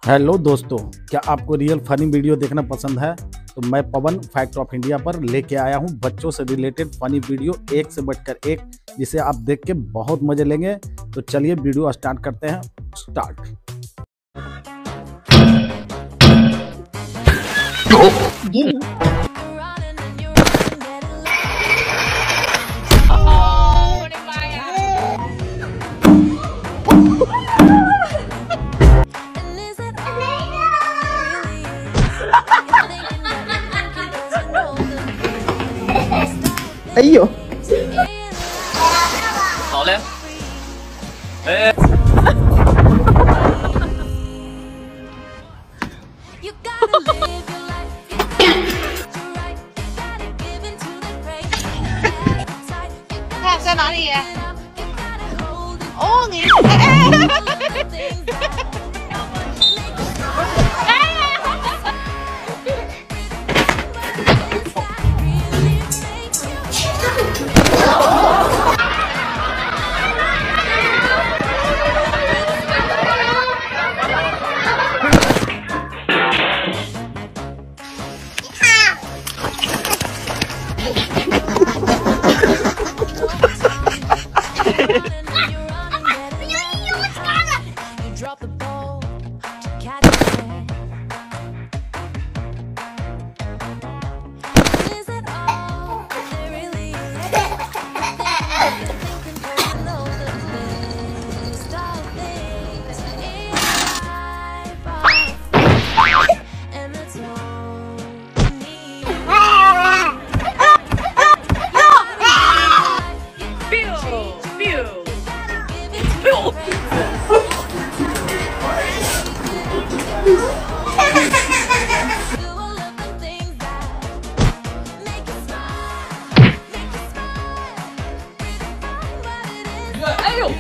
Hello दोस्तों, क्या आपको रियल फनी वीडियो देखना पसंद है? तो मैं पवन फैक्ट ऑफ इंडिया पर लेके आया हूं बच्चों से रिलेटेड फनी वीडियो, एक से बढ़कर एक, जिसे आप देख के बहुत मजे लेंगे। तो चलिए वीडियो स्टार्ट करते हैं। स्टार्ट। Ayo. 好嘞，哎， 看在哪里？哦，你。 哎呦！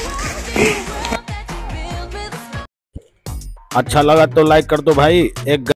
अच्छा लगा तो लाइक कर दो भाई। एक